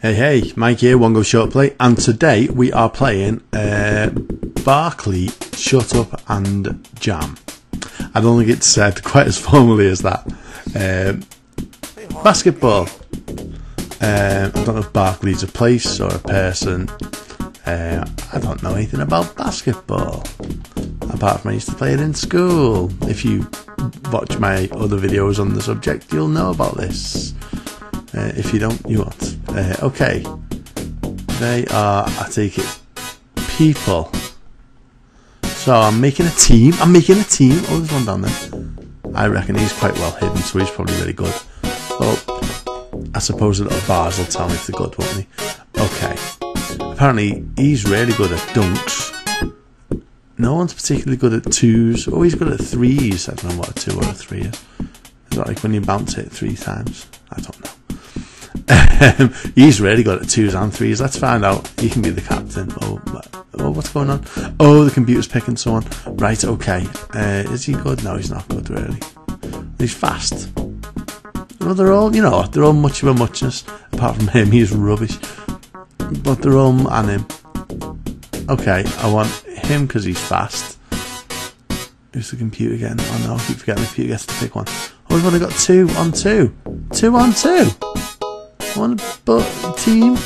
Hey, Mike here, One Go ShortPlay, and today we are playing Barkley, Shut Up and Jam. I don't think it's said quite as formally as that. Basketball. I don't know if Barkley's a place or a person. I don't know anything about basketball, apart from I used to play it in school. If you watch my other videos on the subject, you'll know about this. If you don't, you won't. Okay. They are, I take it, people. So I'm making a team. Oh, there's one down there. I reckon he's quite well hidden, so he's probably really good. Well, I suppose the little bars will tell me if they're good, won't they? Okay. Apparently, he's really good at dunks. No one's particularly good at twos. Oh, he's good at threes. I don't know what a 2 or a 3 is. Is that like when you bounce it 3 times? I don't know. He's really good at 2s and 3s. Let's find out. He can be the captain. Oh, what's going on? Oh, the computer's picking someone. Right, okay. Is he good? No, he's not good, really. He's fast. Well, they're all, they're all much of a muchness. Apart from him, he's rubbish. But they're all and him. Okay, I want him because he's fast. Who's the computer again? Oh no, I keep forgetting the computer gets to pick one. Oh, we've only got 2 on 2. 2 on 2. One team.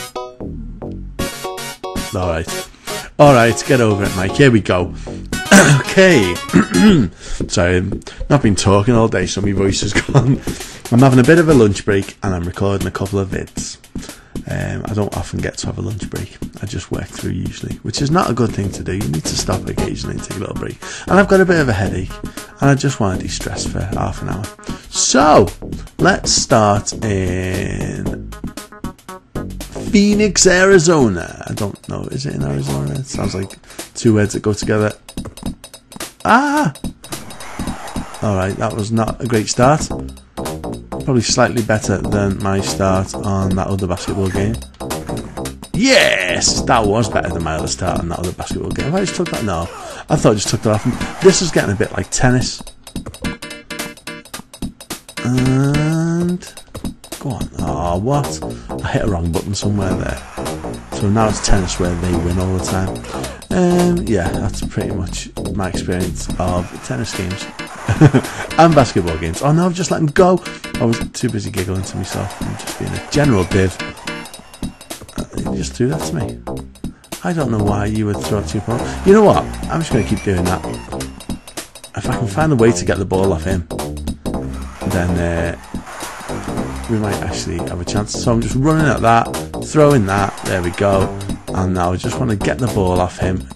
Alright, get over it, Mike. Here we go. Okay. Sorry, I've not been talking all day, so my voice is gone. I'm having a bit of a lunch break and I'm recording a couple of vids. I don't often get to have a lunch break. I just work through usually, which is not a good thing to do. You need to stop occasionally and take a little break. And I've got a bit of a headache and I just want to de-stress for half an hour. So, let's start in Phoenix, Arizona. I don't know, is it in Arizona? It sounds like 2 words that go together. Alright, that was not a great start. Probably slightly better than my start on that other basketball game. Yes! That was better than my other start on that other basketball game. Have I just took that? No. I thought I just took that off. This is getting a bit like tennis. And go on. Oh, what? I hit a wrong button somewhere there. So now it's tennis where they win all the time. Yeah, that's pretty much my experience of tennis games. And basketball games. Oh no, I've just let him go. I was too busy giggling to myself and just being a general div. You just threw that to me. I don't know why you would throw it to your opponent. You know what? I'm just going to keep doing that. If I can find a way to get the ball off him, then we might actually have a chance. So I'm just running at that, throwing that. There we go. And now I just want to get the ball off him.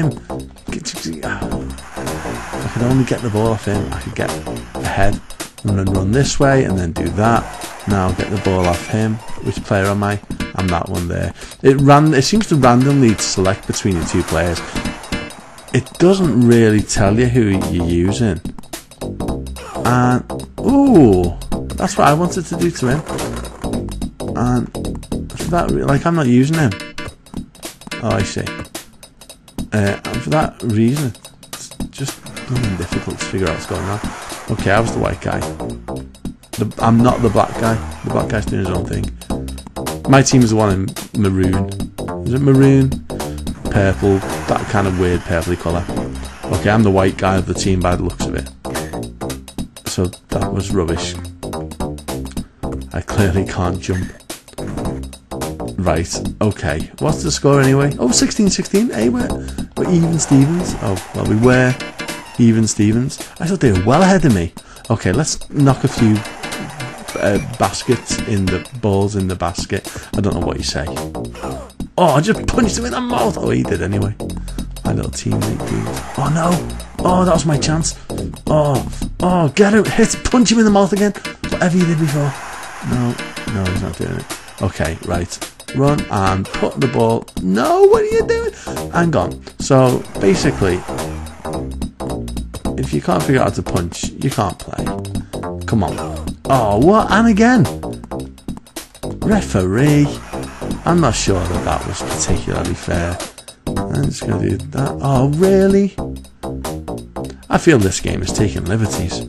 If I could only get the ball off him, I could get ahead and then run this way and then do that. Now get the ball off him. Which player am I? I'm that one there. It seems to randomly select between the 2 players. It doesn't really tell you who you're using. And ooh, that's what I wanted to do to him. And for that, like, I'm not using him. Oh, I see. And for that reason, it's just difficult to figure out what's going on. Okay, I was the white guy. I'm not the black guy. The black guy's doing his own thing. My team is the one in maroon. Is it maroon? Purple. That kind of weird purpley colour. Okay, I'm the white guy of the team by the looks of it. So that was rubbish. I clearly can't jump. Right, okay. What's the score anyway? Oh, 16-16. Hey, we're even Stevens. Oh, well, we were even Stevens. I thought they were well ahead of me. Okay, let's knock a few baskets in the balls in the basket. I don't know what you say. Oh, I just punched him in the mouth. Oh, he did anyway. My little teammate dude. Oh no. Oh, that was my chance. Oh, get him. Punch him in the mouth again. Whatever you did before. No, he's not doing it. Okay, right. Run and put the ball. No, what are you doing? Hang on. So basically, if you can't figure out how to punch, you can't play. Come on. Oh, what? And again. Referee. I'm not sure that was particularly fair. I'm just going to do that. Oh, really? I feel this game is taking liberties.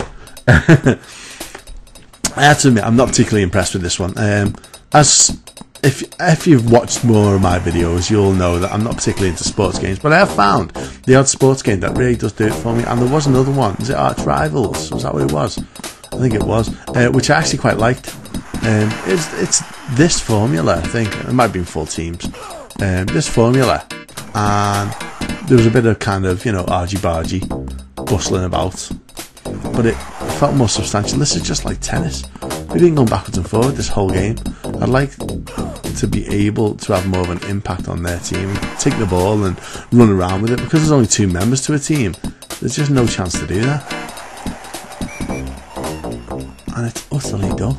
I have to admit, I'm not particularly impressed with this one. As if you've watched more of my videos, you'll know that I'm not particularly into sports games, but I have found the odd sports game that really does do it for me. And there was another one. Was it Arch Rivals? Was that what it was? I think it was, which I actually quite liked. It's this formula, I think. It might have been full teams. This formula, and there was a bit of kind of, you know, argy-bargy, bustling about, but it felt more substantial. This is just like tennis. We've been going backwards and forward this whole game. I'd like to be able to have more of an impact on their team, take the ball and run around with it. Because there's only 2 members to a team, there's just no chance to do that, and it's utterly dull.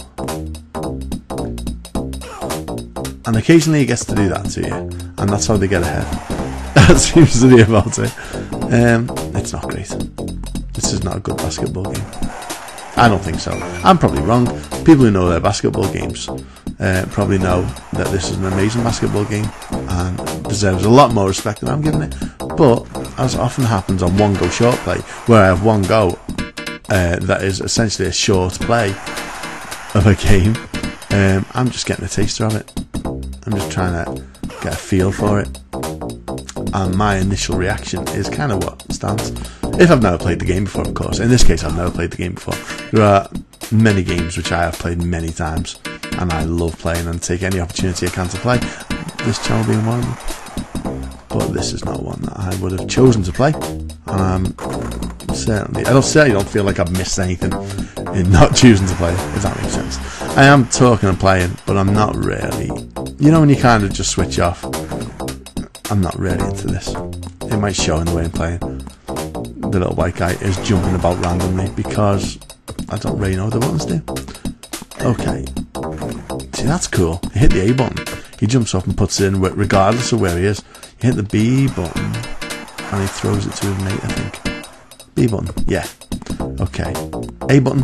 And occasionally he gets to do that to you, and that's how they get ahead. That seems to be about it. It's not great. This is not a good basketball game. I don't think so. I'm probably wrong. People who know their basketball games probably know that this is an amazing basketball game and deserves a lot more respect than I'm giving it. But, as often happens on one-go ShortPlay, where I have one go that is essentially a short play of a game, I'm just getting a taster of it. I'm just trying to get a feel for it, and my initial reaction is kind of what stands. If I've never played the game before, of course. In this case, I've never played the game before. There are many games which I have played many times, and I love playing and take any opportunity I can to play, this channel being one of them. But this is not one that I would have chosen to play, and I certainly don't feel like I've missed anything in not choosing to play, if that makes sense. I am talking and playing, but I'm not really, you know, when you kind of just switch off. I'm not really into this. It might show in the way I'm playing. The little white guy is jumping about randomly because I don't really know what the buttons do. Okay, see, that's cool. You hit the A button, he jumps up and puts it in regardless of where he is. You hit the B button and he throws it to his mate, I think. B button, yeah. Okay, A button.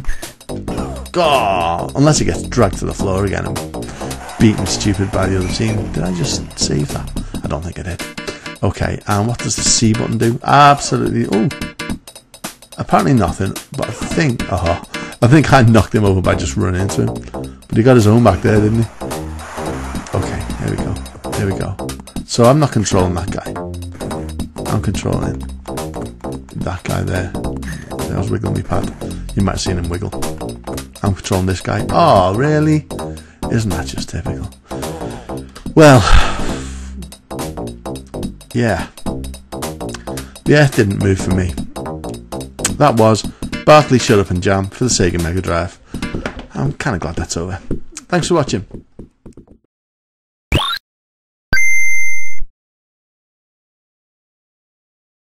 Oh, unless he gets dragged to the floor again and beaten stupid by the other team. Did I just save that? I don't think I did. Okay, and what does the C button do? Absolutely, oh, apparently nothing, but I think I knocked him over by just running into him. But he got his own back there, didn't he? Okay, here we go. So I'm not controlling that guy. I'm controlling that guy there. I was wiggling my pad. You might have seen him wiggle. I'm controlling this guy. Oh, really? Isn't that just typical? Well, yeah. The earth didn't move for me. That was Barkley Shut Up and Jam for the Sega Mega Drive. I'm kind of glad that's over. Thanks for watching.